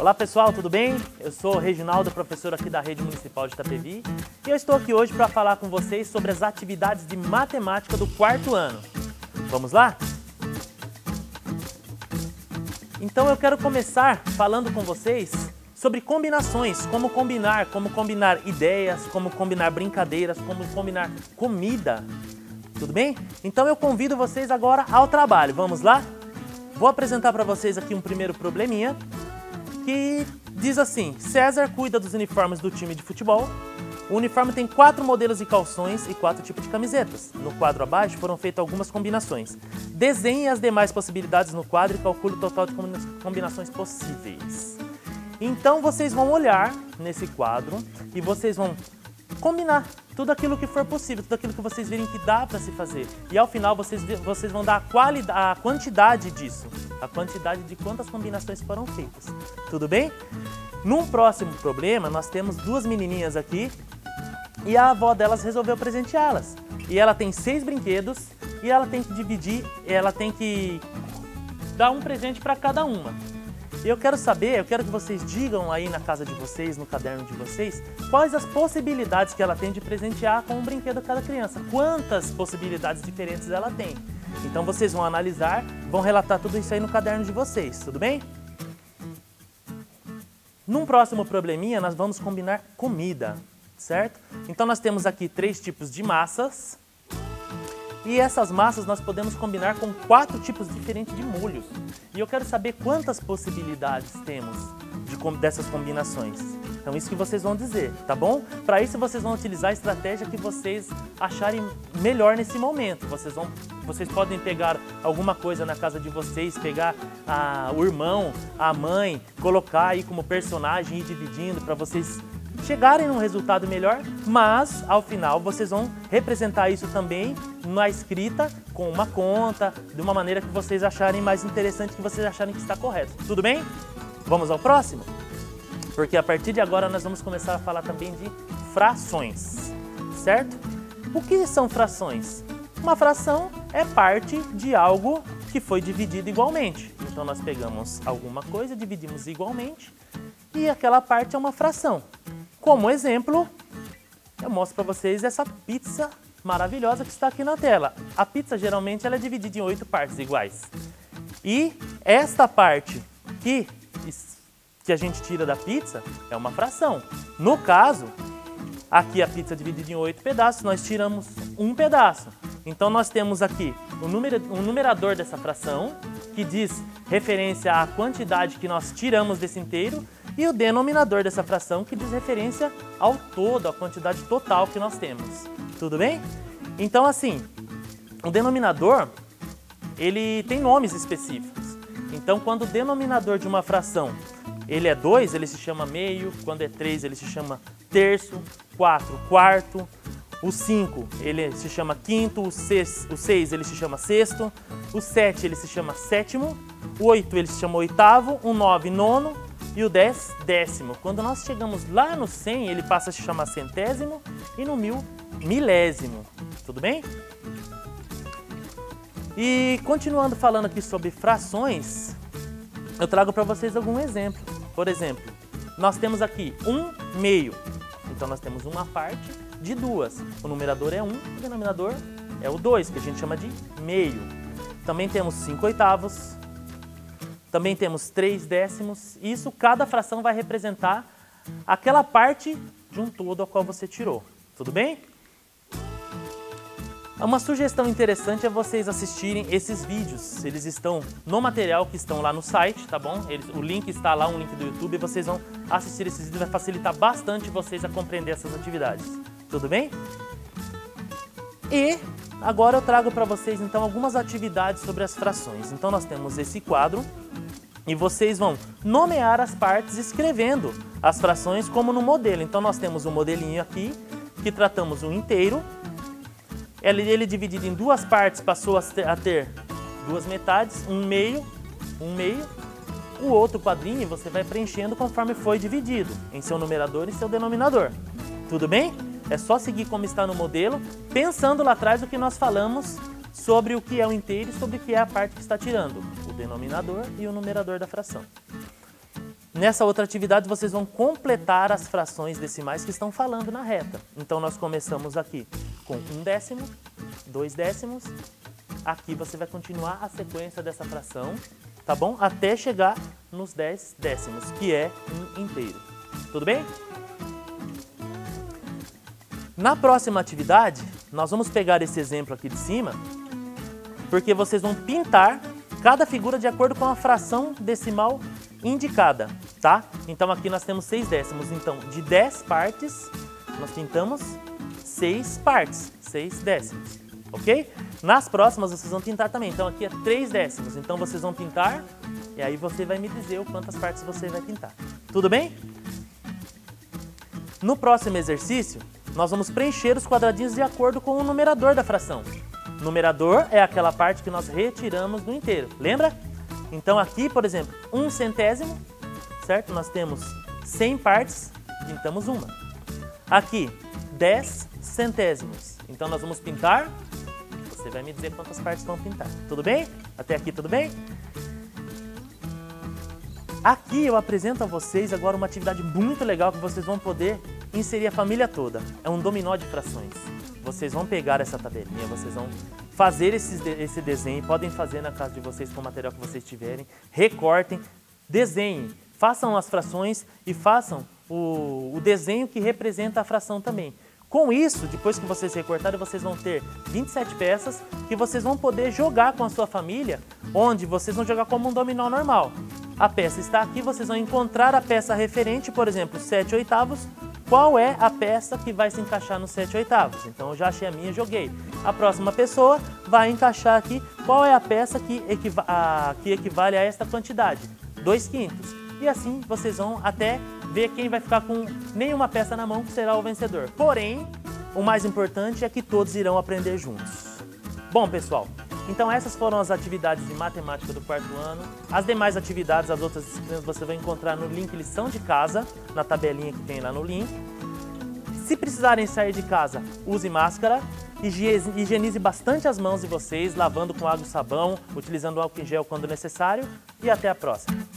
Olá pessoal, tudo bem? Eu sou o Reginaldo, professor aqui da Rede Municipal de Itapevi, e eu estou aqui hoje para falar com vocês sobre as atividades de matemática do quarto ano. Vamos lá? Então eu quero começar falando com vocês sobre combinações, como combinar ideias, como combinar brincadeiras, como combinar comida. Tudo bem? Então eu convido vocês agora ao trabalho. Vamos lá? Vou apresentar para vocês aqui um primeiro probleminha que diz assim: César cuida dos uniformes do time de futebol. O uniforme tem 4 modelos de calções e 4 tipos de camisetas. No quadro abaixo foram feitas algumas combinações. Desenhe as demais possibilidades no quadro e calcule o total de combinações possíveis. Então vocês vão olhar nesse quadro e vocês vão combinar tudo aquilo que for possível, tudo aquilo que vocês virem que dá para se fazer. E ao final vocês vão dar a quantidade disso, a quantidade de quantas combinações foram feitas. Tudo bem? Num próximo problema, nós temos 2 menininhas aqui e a avó delas resolveu presenteá-las. E ela tem 6 brinquedos e ela tem que dividir, ela tem que dar um presente para cada uma. Eu quero que vocês digam aí na casa de vocês, no caderno de vocês, quais as possibilidades que ela tem de presentear com um brinquedo a cada criança. Quantas possibilidades diferentes ela tem. Então vocês vão analisar, vão relatar tudo isso aí no caderno de vocês, tudo bem? Num próximo probleminha, nós vamos combinar comida, certo? Então nós temos aqui 3 tipos de massas. E essas massas nós podemos combinar com 4 tipos diferentes de molhos. E eu quero saber quantas possibilidades temos dessas combinações. Então isso que vocês vão dizer, tá bom? Para isso vocês vão utilizar a estratégia que vocês acharem melhor nesse momento. Vocês podem pegar alguma coisa na casa de vocês, pegar o irmão, a mãe, colocar aí como personagem e ir dividindo para vocês chegarem num resultado melhor, mas ao final vocês vão representar isso também na escrita com uma conta, de uma maneira que vocês acharem mais interessante, que vocês acharem que está correto. Tudo bem? Vamos ao próximo? Porque a partir de agora nós vamos começar a falar também de frações, certo? O que são frações? Uma fração é parte de algo que foi dividido igualmente. Então nós pegamos alguma coisa, dividimos igualmente e aquela parte é uma fração. Como exemplo, eu mostro para vocês essa pizza maravilhosa que está aqui na tela. A pizza geralmente ela é dividida em 8 partes iguais. E esta parte que a gente tira da pizza é uma fração. No caso, aqui a pizza é dividida em 8 pedaços, nós tiramos um pedaço. Então nós temos aqui o numerador dessa fração, que diz referência à quantidade que nós tiramos desse inteiro, e o denominador dessa fração, que diz referência ao todo, à quantidade total que nós temos. Tudo bem? Então, assim, o denominador, ele tem nomes específicos. Então, quando o denominador de uma fração, ele é 2, ele se chama meio. Quando é 3, ele se chama terço. 4, quarto. O 5, ele se chama quinto. O 6, ele se chama sexto. O 7, ele se chama sétimo. O 8, ele se chama oitavo. O 9, nono. E o 10, décimo. Quando nós chegamos lá no 100, ele passa a se chamar centésimo e no 1000, milésimo. Tudo bem? E continuando falando aqui sobre frações, eu trago para vocês algum exemplo. Por exemplo, nós temos aqui 1 meio. Então nós temos uma parte de 2. O numerador é 1, o denominador é o 2, que a gente chama de meio. Também temos 5 oitavos. Também temos 3 décimos. Isso, cada fração vai representar aquela parte de um todo a qual você tirou. Tudo bem? Uma sugestão interessante é vocês assistirem esses vídeos. Eles estão no material que estão lá no site, tá bom? O link está lá, um link do YouTube. Vocês vão assistir esses vídeos, vai facilitar bastante vocês a compreender essas atividades. Tudo bem? E agora eu trago para vocês então algumas atividades sobre as frações. Então nós temos esse quadro. E vocês vão nomear as partes escrevendo as frações como no modelo. Então nós temos um modelinho aqui, que tratamos o inteiro. Ele dividido em 2 partes passou a ter 2 metades, um meio. O outro quadrinho você vai preenchendo conforme foi dividido, em seu numerador e seu denominador. Tudo bem? É só seguir como está no modelo, pensando lá atrás o que nós falamos sobre o que é o inteiro e sobre o que é a parte que está tirando, o denominador e o numerador da fração. Nessa outra atividade, vocês vão completar as frações decimais que estão falando na reta. Então, nós começamos aqui com 1 décimo, 2 décimos. Aqui você vai continuar a sequência dessa fração, tá bom? Até chegar nos 10 décimos, que é 1 inteiro. Tudo bem? Na próxima atividade, nós vamos pegar esse exemplo aqui de cima, porque vocês vão pintar cada figura de acordo com a fração decimal indicada, tá? Então aqui nós temos 6 décimos, então de 10 partes, nós pintamos 6 partes, 6 décimos, ok? Nas próximas vocês vão pintar também, então aqui é 3 décimos, então vocês vão pintar e aí você vai me dizer o quantas partes você vai pintar, tudo bem? No próximo exercício, nós vamos preencher os quadradinhos de acordo com o numerador da fração. Numerador é aquela parte que nós retiramos do inteiro, lembra? Então aqui, por exemplo, 1 centésimo, certo? Nós temos 100 partes, pintamos uma. Aqui, 10 centésimos. Então nós vamos pintar, você vai me dizer quantas partes vão pintar. Tudo bem? Até aqui tudo bem? Aqui eu apresento a vocês agora uma atividade muito legal que vocês vão poder inserir a família toda. É um dominó de frações. Vocês vão pegar essa tabelinha, vocês vão fazer esse desenho, podem fazer na casa de vocês com o material que vocês tiverem, recortem, desenhem, façam as frações e façam o desenho que representa a fração também. Com isso, depois que vocês recortarem, vocês vão ter 27 peças que vocês vão poder jogar com a sua família, onde vocês vão jogar como um dominó normal. A peça está aqui, vocês vão encontrar a peça referente, por exemplo, 7 oitavos, qual é a peça que vai se encaixar no 7 oitavos. Então eu já achei a minha, joguei. A próxima pessoa vai encaixar aqui qual é a peça que equivale a esta quantidade, 2/5. E assim vocês vão até ver quem vai ficar com nenhuma peça na mão, que será o vencedor. Porém, o mais importante é que todos irão aprender juntos. Bom, pessoal, então essas foram as atividades de matemática do 4º ano. As demais atividades, as outras disciplinas, você vai encontrar no link lição de casa, na tabelinha que tem lá no link. Se precisarem sair de casa, use máscara, higienize bastante as mãos de vocês, lavando com água e sabão, utilizando álcool em gel quando necessário, e até a próxima.